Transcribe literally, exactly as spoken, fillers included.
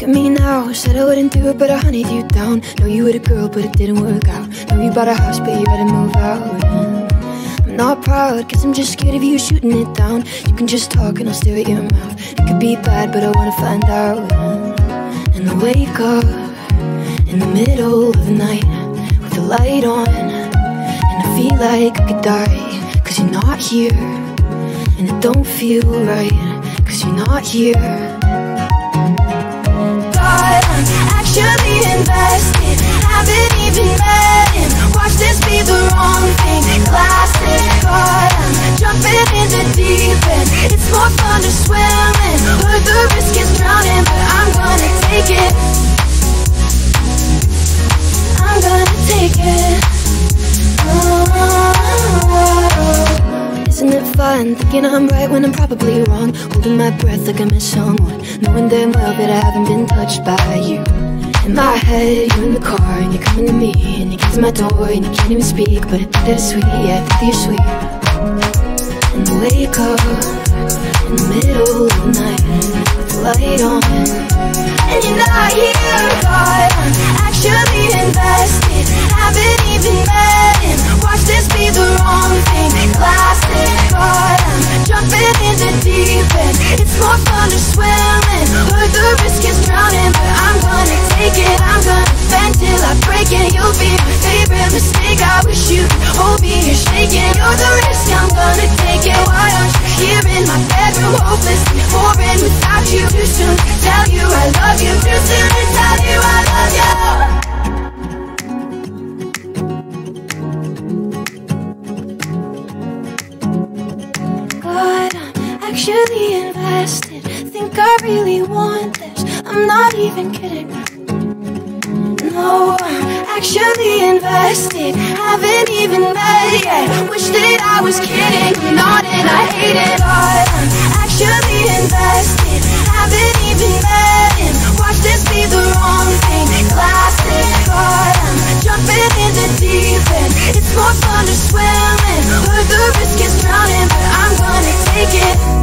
Look at me now, said I wouldn't do it, but I hunted you down. Know you were the girl, but it didn't work out. Know you bought a house, but you had to move out. I'm not proud, cause I'm just scared of you shooting it down. You can just talk and I'll stare at your mouth. It could be bad, but I wanna find out. And I wake up in the middle of the night with the light on, and I feel like I could die, cause you're not here. And it don't feel right, cause you're not here. God, I'm actually invested, haven't even met him. Watch this be the wrong thing, classic. God, I'm jumping in the deep end. It's more fun to swim in. Heard the risk is drowning, but I'm gonna take it. I'm gonna take it. Oh, isn't it fun thinking I'm right when I'm probably wrong? Holding my breath like I miss someone, knowing damn well that I haven't been touched by you. In my head, you're in the car and you're coming to me, and you get to my door and you can't even speak, but it's that sweet, yeah, that you're sweet. And I wake up in the middle of the night with the light on, and you're not here. God, I'm actually invested, haven't even met him. Watch this be the wrong thing, classic. God, I'm jumping in the deep end. It's more fun to swim in. Heard the risk is drowning, but I'm gonna take it. I'm gonna bend till I break it. You'll be my favorite mistake. I wish you could hold me, you're shaking. You're the risk, I'm gonna take it. Why aren't you here in my bedroom, hopelessly boring without you? Too soon to tell you I love you, too soon to tell you I love you. God, I'm actually invested, think I really want this. I'm not even kidding. No, I'm actually invested, haven't even met yet. Wish that I was kidding, I'm not and I hate it. God, I'm actually invested, haven't even met him. Watch this be the wrong thing, classic. God, I'm jumping in the deep end. It's more fun to swim in. Heard the risk is drowning, but I'm gonna take it.